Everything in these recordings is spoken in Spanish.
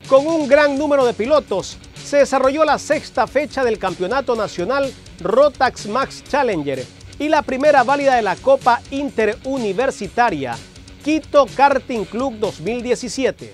Con un gran número de pilotos, se desarrolló la sexta fecha del Campeonato Nacional Rotax Max Challenger y la primera válida de la Copa Interuniversitaria Quito Karting Club 2017.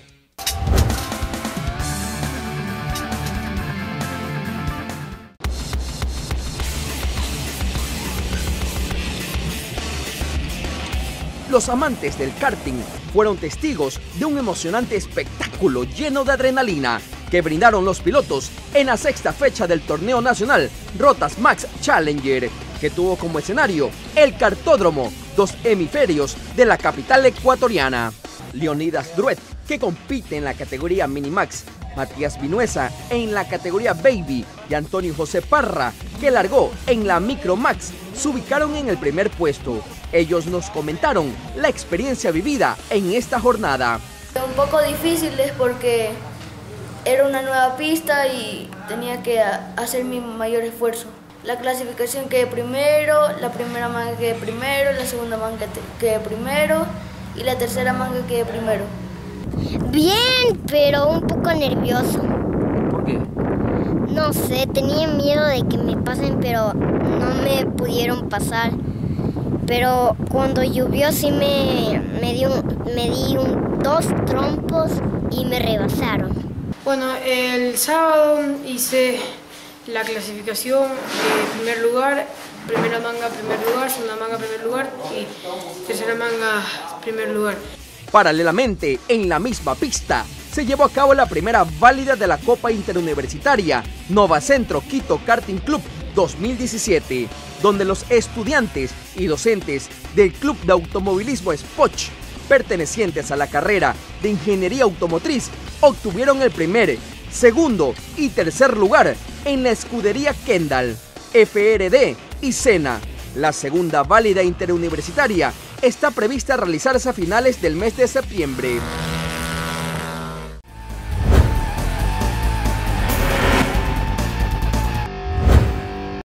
Los amantes del karting fueron testigos de un emocionante espectáculo lleno de adrenalina que brindaron los pilotos en la sexta fecha del torneo nacional Rotax Max Challenger, que tuvo como escenario el kartódromo Dos Hemisferios de la capital ecuatoriana. Leonidas Druet, que compite en la categoría Minimax, Matías Vinuesa en la categoría Baby y Antonio José Parra, que largó en la Micromax, se ubicaron en el primer puesto. Ellos nos comentaron la experiencia vivida en esta jornada. Un poco difíciles porque era una nueva pista y tenía que hacer mi mayor esfuerzo. La clasificación quedé primero, la primera manga quedé primero, la segunda manga quedé primero y la tercera manga quedé primero. Bien, pero un poco nervioso. ¿Por qué? No sé, tenía miedo de que me pasen, pero no me pudieron pasar. Pero cuando llovió sí me di dos trompos y me rebasaron. Bueno, el sábado hice la clasificación de primer lugar, primera manga primer lugar, segunda manga primer lugar y tercera manga primer lugar. Paralelamente, en la misma pista, se llevó a cabo la primera válida de la Copa Interuniversitaria Nova Centro Quito Karting Club 2017, donde los estudiantes y docentes del Club de Automovilismo Spoch, pertenecientes a la carrera de Ingeniería Automotriz, obtuvieron el primer, segundo y tercer lugar en la escudería Kendall, FRD y Sena. La segunda válida interuniversitaria está prevista realizarse a finales del mes de septiembre.